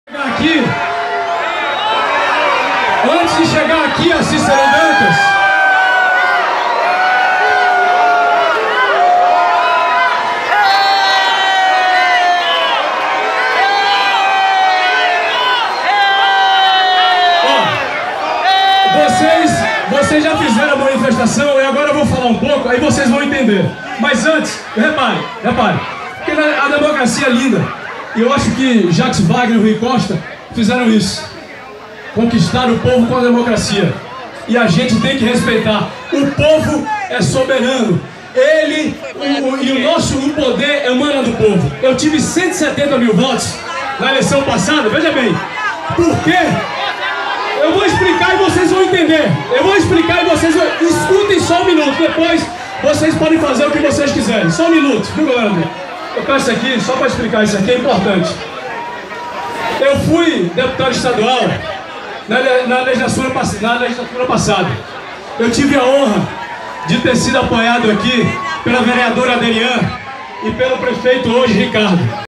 Aqui, antes de chegar aqui a Cícero Dantas, vocês já fizeram a manifestação e agora eu vou falar um pouco, aí vocês vão entender. Mas antes, repare, porque a democracia é linda. E eu acho que Jacques Wagner e Rui Costa fizeram isso. Conquistaram o povo com a democracia. E a gente tem que respeitar. O povo é soberano. O poder emana do povo. Eu tive 170 mil votos na eleição passada, veja bem. Por quê? Eu vou explicar e vocês vão entender. Escutem só um minuto, depois vocês podem fazer o que vocês quiserem. Só um minuto, viu, galera? Eu peço aqui, só para explicar, isso aqui é importante. Eu fui deputado estadual na legislatura passada. Eu tive a honra de ter sido apoiado aqui pela vereadora Adeliane e pelo prefeito hoje, Ricardo.